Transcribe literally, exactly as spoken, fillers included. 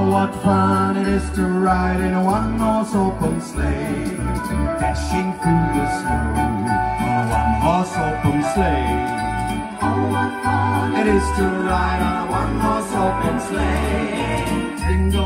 Oh, what fun it is to ride in a one-horse open sleigh, dashing through the snow on a one-horse open sleigh. Oh, what fun it is to ride on a one-horse open sleigh. Jingle